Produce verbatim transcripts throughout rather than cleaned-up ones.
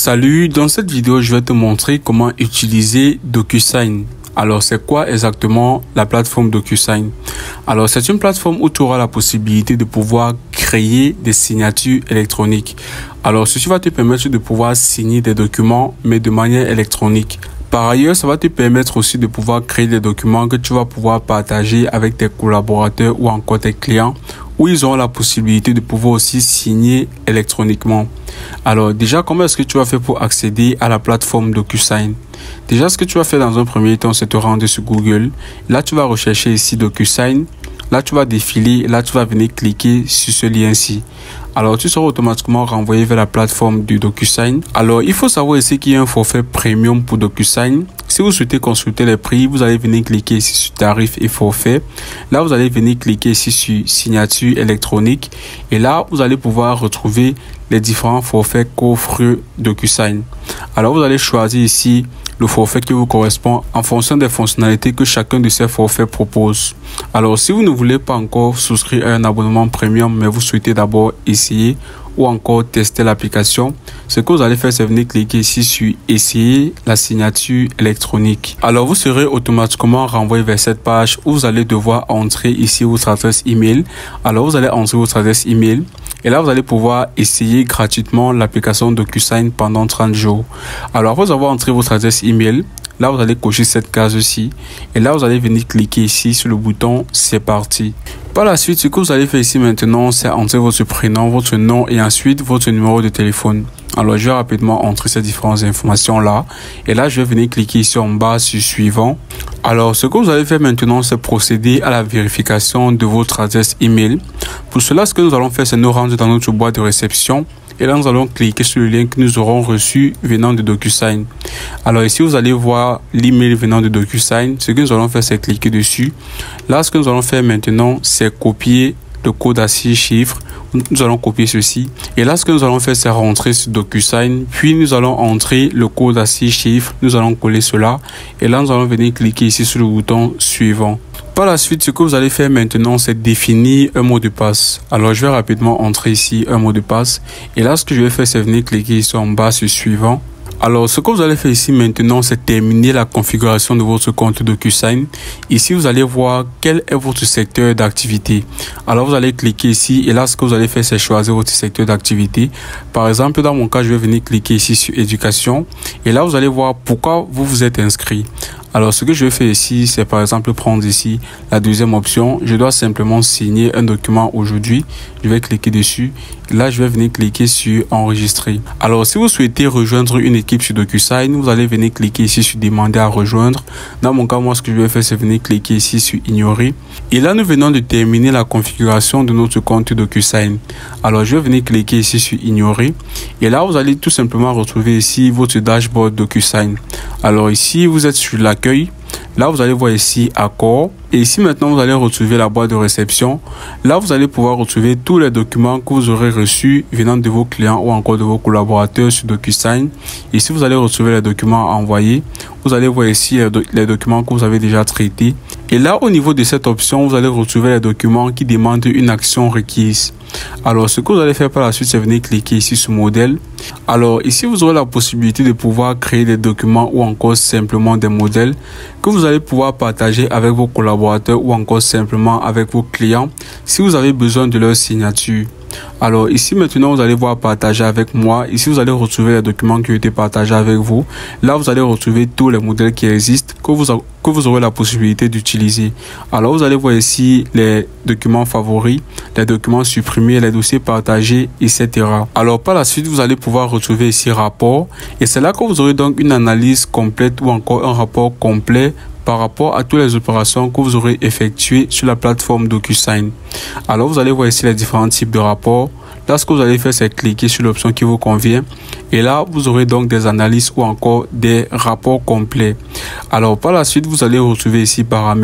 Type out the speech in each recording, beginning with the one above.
Salut, dans cette vidéo, je vais te montrer comment utiliser DocuSign. Alors, c'est quoi exactement la plateforme DocuSign? Alors, c'est une plateforme où tu auras la possibilité de pouvoir créer des signatures électroniques. Alors, ceci va te permettre de pouvoir signer des documents, mais de manière électronique. Par ailleurs, ça va te permettre aussi de pouvoir créer des documents que tu vas pouvoir partager avec tes collaborateurs ou encore tes clients, où ils auront la possibilité de pouvoir aussi signer électroniquement. Alors déjà, comment est-ce que tu vas faire pour accéder à la plateforme DocuSign? Déjà, ce que tu vas faire dans un premier temps, c'est te rendre sur Google. Là, tu vas rechercher ici DocuSign. Là, tu vas défiler. Là, tu vas venir cliquer sur ce lien-ci. Alors, tu seras automatiquement renvoyé vers la plateforme du DocuSign. Alors, il faut savoir ici qu'il y a un forfait premium pour DocuSign. Si vous souhaitez consulter les prix, vous allez venir cliquer ici sur tarif et forfait. Là, vous allez venir cliquer ici sur signature électronique. Et là, vous allez pouvoir retrouver les différents forfaits qu'offre DocuSign. Alors, vous allez choisir ici le forfait qui vous correspond en fonction des fonctionnalités que chacun de ces forfaits propose. Alors, si vous ne voulez pas encore souscrire à un abonnement premium, mais vous souhaitez d'abord essayer ou encore tester l'application, ce que vous allez faire, c'est venir cliquer ici sur essayer la signature électronique. Alors, vous serez automatiquement renvoyé vers cette page où vous allez devoir entrer ici votre adresse email. Alors, vous allez entrer votre adresse email. Et là, vous allez pouvoir essayer gratuitement l'application DocuSign pendant trente jours. Alors, après avoir entré votre adresse email, là, vous allez cocher cette case-ci. Et là, vous allez venir cliquer ici sur le bouton « C'est parti ». Par la suite, ce que vous allez faire ici maintenant, c'est entrer votre prénom, votre nom et ensuite votre numéro de téléphone. Alors, je vais rapidement entrer ces différentes informations-là. Et là, je vais venir cliquer ici en bas sur « Suivant ». Alors, ce que vous allez faire maintenant, c'est procéder à la vérification de votre adresse email. Pour cela, ce que nous allons faire, c'est nous rendre dans notre boîte de réception. Et là, nous allons cliquer sur le lien que nous aurons reçu venant de DocuSign. Alors ici, vous allez voir l'email venant de DocuSign. Ce que nous allons faire, c'est cliquer dessus. Là, ce que nous allons faire maintenant, c'est copier le code à six chiffres. Nous allons copier ceci. Et là, ce que nous allons faire, c'est rentrer sur DocuSign. Puis, nous allons entrer le code à six chiffres. Nous allons coller cela. Et là, nous allons venir cliquer ici sur le bouton suivant. Par la suite, ce que vous allez faire maintenant, c'est définir un mot de passe. Alors, je vais rapidement entrer ici un mot de passe. Et là, ce que je vais faire, c'est venir cliquer ici en bas sur suivant. Alors, ce que vous allez faire ici maintenant, c'est terminer la configuration de votre compte DocuSign. Ici, vous allez voir quel est votre secteur d'activité. Alors, vous allez cliquer ici et là, ce que vous allez faire, c'est choisir votre secteur d'activité. Par exemple, dans mon cas, je vais venir cliquer ici sur éducation. Et là, vous allez voir pourquoi vous vous êtes inscrit. Alors, ce que je vais faire ici, c'est par exemple prendre ici la deuxième option. Je dois simplement signer un document aujourd'hui. Je vais cliquer dessus. Là, je vais venir cliquer sur enregistrer. Alors, si vous souhaitez rejoindre une équipe sur DocuSign, vous allez venir cliquer ici sur demander à rejoindre. Dans mon cas, moi, ce que je vais faire, c'est venir cliquer ici sur ignorer. Et là, nous venons de terminer la configuration de notre compte DocuSign. Alors, je vais venir cliquer ici sur ignorer. Et là, vous allez tout simplement retrouver ici votre dashboard DocuSign. Alors ici, vous êtes sur l'accueil. Là, vous allez voir ici accord. Et ici, maintenant, vous allez retrouver la boîte de réception. Là, vous allez pouvoir retrouver tous les documents que vous aurez reçus venant de vos clients ou encore de vos collaborateurs sur DocuSign. Ici, vous allez retrouver les documents envoyés. Vous allez voir ici les documents que vous avez déjà traités. Et là, au niveau de cette option, vous allez retrouver les documents qui demandent une action requise. Alors, ce que vous allez faire par la suite, c'est venir cliquer ici sur modèle. Alors, ici, vous aurez la possibilité de pouvoir créer des documents ou encore simplement des modèles que vous allez pouvoir partager avec vos collaborateurs ou encore simplement avec vos clients si vous avez besoin de leur signature. Alors ici maintenant, vous allez voir partager avec moi. Ici, vous allez retrouver les documents qui ont été partagés avec vous. Là, vous allez retrouver tous les modèles qui existent que vous, que vous aurez la possibilité d'utiliser. Alors, vous allez voir ici les documents favoris, les documents supprimés, les dossiers partagés, et cetera. Alors, par la suite, vous allez pouvoir retrouver ici rapport. Et c'est là que vous aurez donc une analyse complète ou encore un rapport complet par rapport à toutes les opérations que vous aurez effectuées sur la plateforme DocuSign. Alors, vous allez voir ici les différents types de rapports. Là, ce que vous allez faire, c'est cliquer sur l'option qui vous convient. Et là, vous aurez donc des analyses ou encore des rapports complets. Alors, par la suite, vous allez retrouver ici paramètres.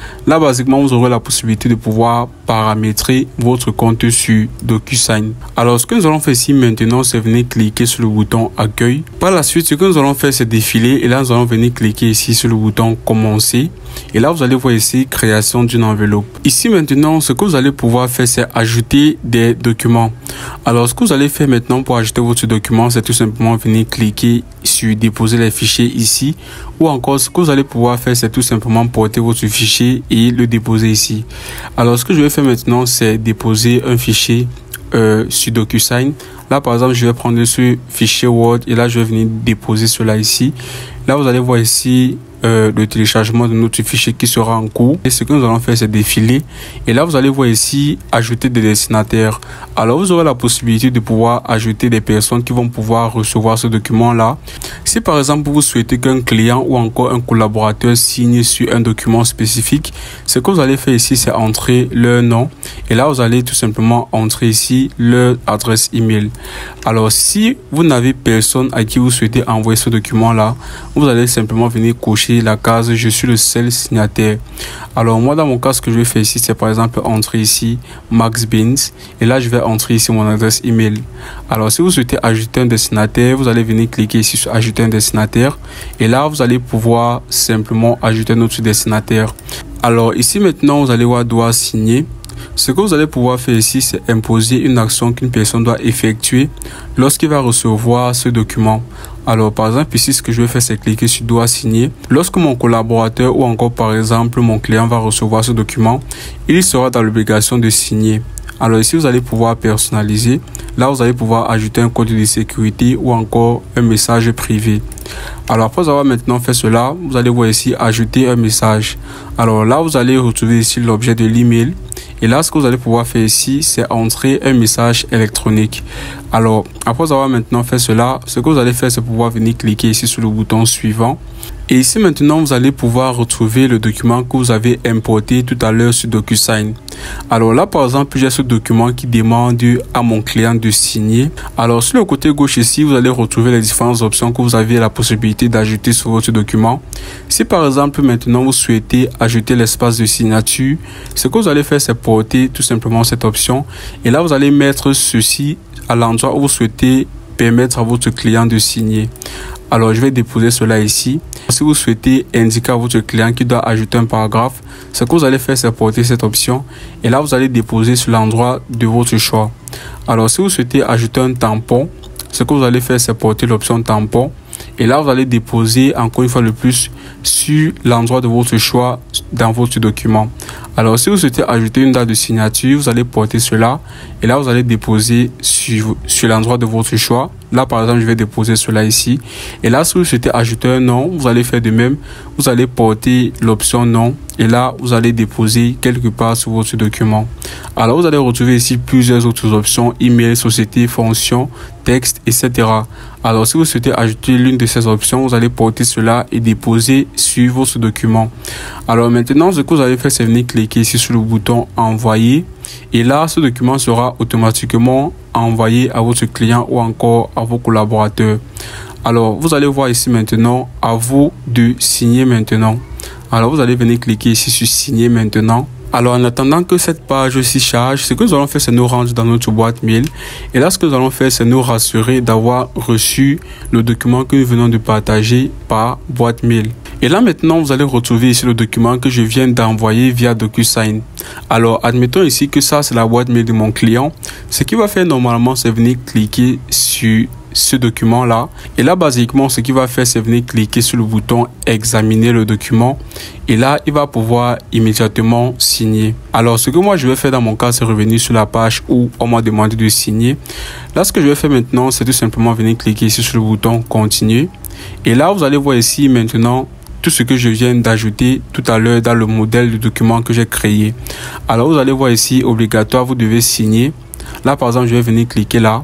Là, basiquement, vous aurez la possibilité de pouvoir paramétrer votre compte sur DocuSign. Alors, ce que nous allons faire ici maintenant, c'est venir cliquer sur le bouton Accueil. Par la suite, ce que nous allons faire, c'est défiler. Et là, nous allons venir cliquer ici sur le bouton Commencer. Et là, vous allez voir ici Création d'une enveloppe. Ici, maintenant, ce que vous allez pouvoir faire, c'est ajouter des documents. Alors, ce que vous allez faire maintenant pour ajouter votre document, c'est tout simplement venir cliquer sur Déposer les fichiers ici. Ou encore, ce que vous allez pouvoir faire, c'est tout simplement porter votre fichier et le déposer ici. Alors, ce que je vais faire maintenant, c'est déposer un fichier euh, sur DocuSign. Là, par exemple, je vais prendre ce fichier Word et là, je vais venir déposer cela ici. Là, vous allez voir ici euh, le téléchargement de notre fichier qui sera en cours. Et ce que nous allons faire, c'est défiler. Et là, vous allez voir ici ajouter des destinataires. Alors, vous aurez la possibilité de pouvoir ajouter des personnes qui vont pouvoir recevoir ce document-là. Si par exemple, vous souhaitez qu'un client ou encore un collaborateur signe sur un document spécifique, ce que vous allez faire ici, c'est entrer leur nom. Et là, vous allez tout simplement entrer ici leur adresse email. Alors, si vous n'avez personne à qui vous souhaitez envoyer ce document-là, vous allez simplement venir cocher la case « Je suis le seul signataire ». Alors, moi, dans mon cas, ce que je vais faire ici, c'est par exemple entrer ici Max Beans. Et là, je vais entrer ici mon adresse email. Alors, si vous souhaitez ajouter un destinataire, vous allez venir cliquer ici sur « Ajouter un destinataire ». Et là, vous allez pouvoir simplement ajouter notre destinataire. Alors, ici, maintenant, vous allez voir « Doit signer ». Ce que vous allez pouvoir faire ici, c'est imposer une action qu'une personne doit effectuer lorsqu'il va recevoir ce document. Alors, par exemple, ici, ce que je vais faire, c'est cliquer sur « Doit signer ». Lorsque mon collaborateur ou encore, par exemple, mon client va recevoir ce document, il sera dans l'obligation de signer. Alors ici, vous allez pouvoir personnaliser. Là, vous allez pouvoir ajouter un code de sécurité ou encore un message privé. Alors, après avoir maintenant fait cela, vous allez voir ici « Ajouter un message ». Alors là, vous allez retrouver ici l'objet de l'email. Et là, ce que vous allez pouvoir faire ici, c'est entrer un message électronique. Alors, après avoir maintenant fait cela, ce que vous allez faire, c'est pouvoir venir cliquer ici sur le bouton suivant. Et ici, maintenant, vous allez pouvoir retrouver le document que vous avez importé tout à l'heure sur DocuSign. Alors là, par exemple, j'ai ce document qui demande à mon client de signer. Alors, sur le côté gauche ici, vous allez retrouver les différentes options que vous avez la possibilité d'ajouter sur votre document. Si par exemple, maintenant, vous souhaitez ajouter l'espace de signature, ce que vous allez faire, c'est porter tout simplement cette option. Et là, vous allez mettre ceci à l'endroit où vous souhaitez permettre à votre client de signer. Alors, je vais déposer cela ici. Si vous souhaitez indiquer à votre client qu'il doit ajouter un paragraphe, ce que vous allez faire, c'est porter cette option. Et là, vous allez déposer sur l'endroit de votre choix. Alors, si vous souhaitez ajouter un tampon, ce que vous allez faire, c'est porter l'option tampon. Et là, vous allez déposer encore une fois le plus sur l'endroit de votre choix dans votre document. Alors, si vous souhaitez ajouter une date de signature, vous allez porter cela. Et là, vous allez déposer sur, sur l'endroit de votre choix. Là, par exemple, je vais déposer cela ici. Et là, si vous souhaitez ajouter un nom, vous allez faire de même. Vous allez porter l'option nom. Et là, vous allez déposer quelque part sur votre document. Alors, vous allez retrouver ici plusieurs autres options. Email, société, fonction, texte, et cetera. Alors, si vous souhaitez ajouter l'une de ces options, vous allez porter cela et déposer sur votre document. Alors, maintenant, ce que vous allez faire, c'est venir cliquer ici sur le bouton envoyer. Et là, ce document sera automatiquement envoyé à votre client ou encore à vos collaborateurs. Alors, vous allez voir ici maintenant, à vous de signer maintenant. Alors, vous allez venir cliquer ici sur signer maintenant. Alors, en attendant que cette page s'y charge, ce que nous allons faire, c'est nous rendre dans notre boîte mail. Et là, ce que nous allons faire, c'est nous rassurer d'avoir reçu le document que nous venons de partager par boîte mail. Et là, maintenant, vous allez retrouver ici le document que je viens d'envoyer via DocuSign. Alors, admettons ici que ça, c'est la boîte mail de mon client. Ce qu'il va faire normalement, c'est venir cliquer sur ce document-là. Et là, basiquement, ce qu'il va faire, c'est venir cliquer sur le bouton « Examiner le document ». Et là, il va pouvoir immédiatement signer. Alors, ce que moi, je vais faire dans mon cas, c'est revenir sur la page où on m'a demandé de signer. Là, ce que je vais faire maintenant, c'est tout simplement venir cliquer ici sur le bouton « Continuer ». Et là, vous allez voir ici maintenant tout ce que je viens d'ajouter tout à l'heure dans le modèle du document que j'ai créé. Alors, vous allez voir ici, obligatoire, vous devez signer. Là, par exemple, je vais venir cliquer là.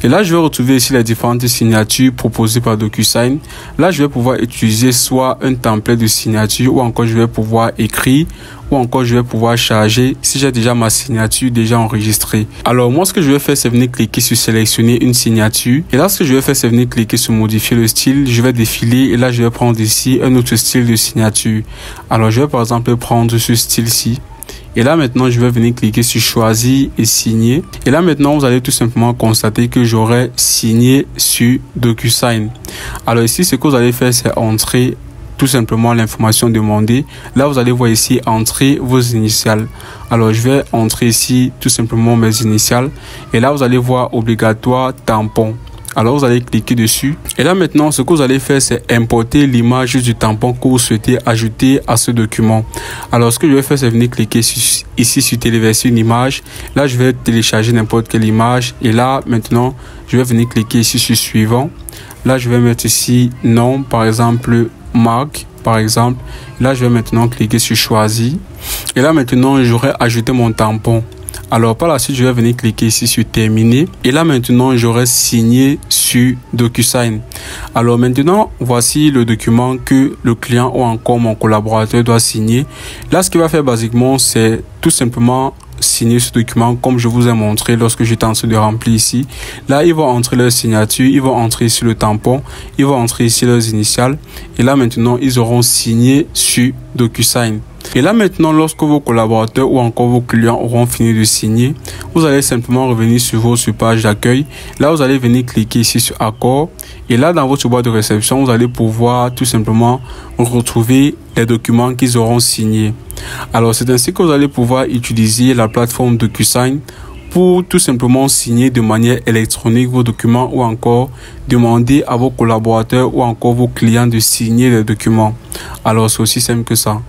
Et là, je vais retrouver ici les différentes signatures proposées par DocuSign. Là, je vais pouvoir utiliser soit un template de signature ou encore je vais pouvoir écrire ou encore je vais pouvoir charger si j'ai déjà ma signature déjà enregistrée. Alors moi, ce que je vais faire, c'est venir cliquer sur sélectionner une signature. Et là, ce que je vais faire, c'est venir cliquer sur modifier le style. Je vais défiler et là, je vais prendre ici un autre style de signature. Alors, je vais par exemple prendre ce style-ci. Et là maintenant, je vais venir cliquer sur choisir et signer. Et là maintenant, vous allez tout simplement constater que j'aurai signé sur DocuSign. Alors ici, ce que vous allez faire, c'est entrer tout simplement l'information demandée. Là, vous allez voir ici entrer vos initiales. Alors, je vais entrer ici tout simplement mes initiales. Et là, vous allez voir obligatoire tampon. Alors, vous allez cliquer dessus. Et là, maintenant, ce que vous allez faire, c'est importer l'image du tampon que vous souhaitez ajouter à ce document. Alors, ce que je vais faire, c'est venir cliquer sur, ici sur téléverser une image. Là, je vais télécharger n'importe quelle image. Et là, maintenant, je vais venir cliquer ici sur suivant. Là, je vais mettre ici nom, par exemple, marque, par exemple. Là, je vais maintenant cliquer sur choisir. Et là, maintenant, j'aurai ajouté mon tampon. Alors par la suite, je vais venir cliquer ici sur terminer. Et là maintenant, j'aurai signé sur DocuSign. Alors maintenant, voici le document que le client ou encore mon collaborateur doit signer. Là, ce qu'il va faire basiquement, c'est tout simplement signer ce document comme je vous ai montré lorsque j'étais en train de remplir ici. Là, ils vont entrer leur signature, ils vont entrer ici le tampon, ils vont entrer ici leurs initiales. Et là maintenant, ils auront signé sur DocuSign. Et là maintenant, lorsque vos collaborateurs ou encore vos clients auront fini de signer, vous allez simplement revenir sur votre page d'accueil. Là, vous allez venir cliquer ici sur accord. Et là, dans votre boîte de réception, vous allez pouvoir tout simplement retrouver les documents qu'ils auront signés. Alors, c'est ainsi que vous allez pouvoir utiliser la plateforme DocuSign pour tout simplement signer de manière électronique vos documents ou encore demander à vos collaborateurs ou encore vos clients de signer les documents. Alors, c'est aussi simple que ça.